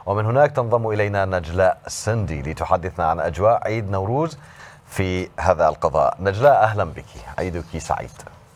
ومن هناك تنضم إلينا نجلاء السندي لتحدثنا عن أجواء عيد نوروز في هذا القضاء. نجلاء أهلا بك، عيدك سعيد.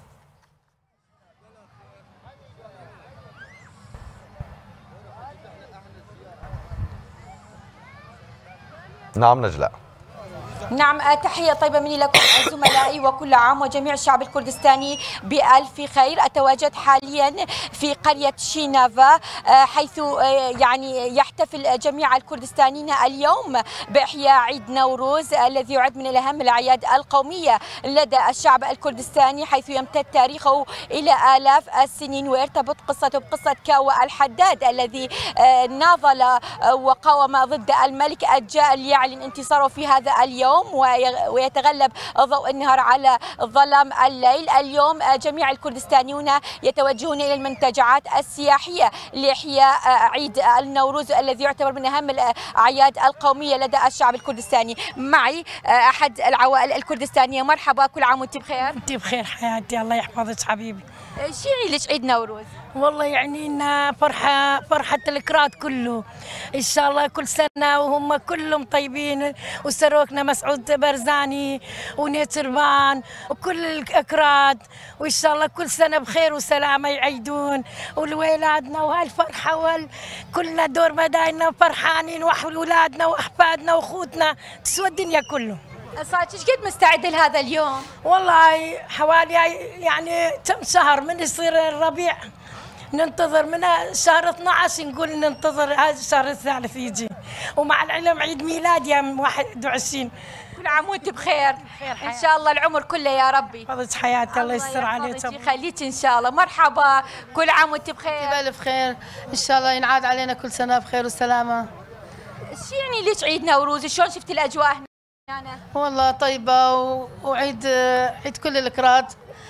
نعم نجلاء. نعم، تحية طيبة مني لكم زملائي، وكل عام وجميع الشعب الكردستاني بألف خير. أتواجد حاليا في قرية شينافا، حيث يعني يحتفل جميع الكردستانيين اليوم بإحياء عيد نوروز الذي يعد من أهم الأعياد القومية لدى الشعب الكردستاني، حيث يمتد تاريخه إلى آلاف السنين، ويرتبط قصته بقصة كاوى الحداد الذي ناضل وقاوم ضد الملك الجاء ليعلن انتصاره في هذا اليوم ويتغلب ضوء النهار على ظلام الليل. اليوم جميع الكردستانيون يتوجهون إلى المنتجعات السياحية لإحياء عيد النوروز الذي يعتبر من أهم الأعياد القومية لدى الشعب الكردستاني. معي أحد العوائل الكردستانية. مرحبا، كل عام وأنت بخير. أنت بخير حياتي، الله يحفظك حبيبي. شو يعني لك عيد نوروز؟ والله يعني لنا فرحة الكراد كله إن شاء الله، كل سنة وهم كلهم طيبين، وسروكنا مسعود برزاني ونيتربان وكل الأكراد، وإن شاء الله كل سنة بخير وسلامة يعيدون، والولادنا وهالفرحة كلنا دور مدايننا فرحانين، وأولادنا وأحفادنا وأخوتنا تسوى الدنيا كله. صارت ايش قد مستعدة لهذا اليوم؟ والله حوالي يعني كم شهر من يصير الربيع، ننتظر من شهر 12 نقول ننتظر هذا الشهر الثالث يجي، ومع العلم عيد ميلاد يوم 21. كل عام وانت بخير ان شاء الله، العمر كله يا ربي. فضلت حياتي، الله يستر عليك يخليك ان شاء الله. مرحبا، كل عام وانت بخير. بألف خير ان شاء الله، ينعاد علينا كل سنة بخير وسلامة. شو يعني ليش عيد نوروز؟ شلون شفتي الاجواء هنا؟ والله طيبة وعيد كل الأكراد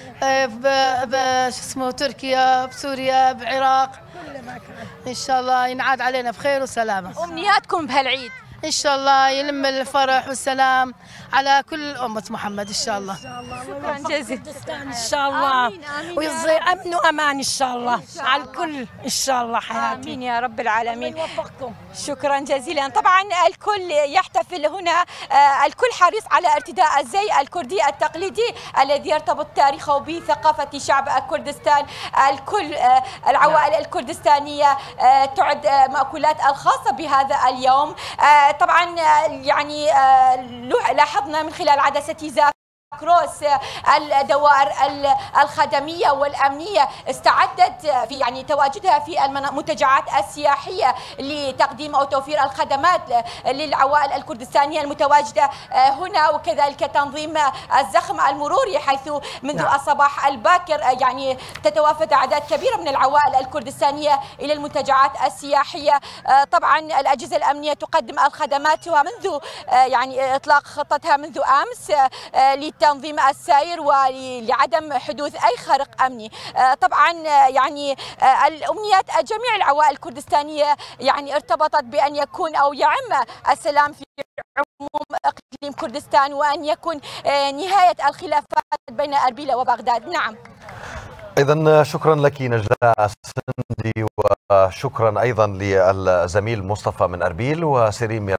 شو اسمه تركيا، بسوريا، بعراق، إن شاء الله ينعاد علينا بخير وسلامة. أمنياتكم بهالعيد؟ إن شاء الله يلم الفرح والسلام على كل أمة محمد إن شاء الله. شكرا جزيلا. إن شاء الله، ويرضي أمن وأمان إن شاء الله على الكل إن شاء الله حياتي. آمين يا رب العالمين. الله يوفقكم. شكرا جزيلا. طبعا الكل يحتفل هنا، الكل حريص على ارتداء الزي الكردي التقليدي الذي يرتبط تاريخه بثقافة شعب كردستان. الكل العوائل الكردستانية تعد مأكولات الخاصة بهذا اليوم. طبعا يعني لاحظنا من خلال عدسة زاكروس الدوائر الخدمية والأمنية استعدت في يعني تواجدها في المنتجعات السياحية لتقديم أو توفير الخدمات للعوائل الكردستانية المتواجدة هنا، وكذلك تنظيم الزخم المروري، حيث منذ الصباح الباكر يعني تتوافد أعداد كبيرة من العوائل الكردستانية إلى المنتجعات السياحية. طبعا الأجهزة الأمنية تقدم الخدمات ومنذ يعني إطلاق خطتها منذ أمس لتنظيم السير ولعدم حدوث أي خرق أمني. طبعا يعني الأمنيات جميع العوائل الكردستانية يعني ارتبطت بأن يكون أو يعم السلام في عموم إقليم كردستان، وأن يكون نهاية الخلافات بين أربيل وبغداد. نعم. إذن شكرا لك نجلاء السندي، وشكرا أيضا للزميل مصطفى من أربيل وسريم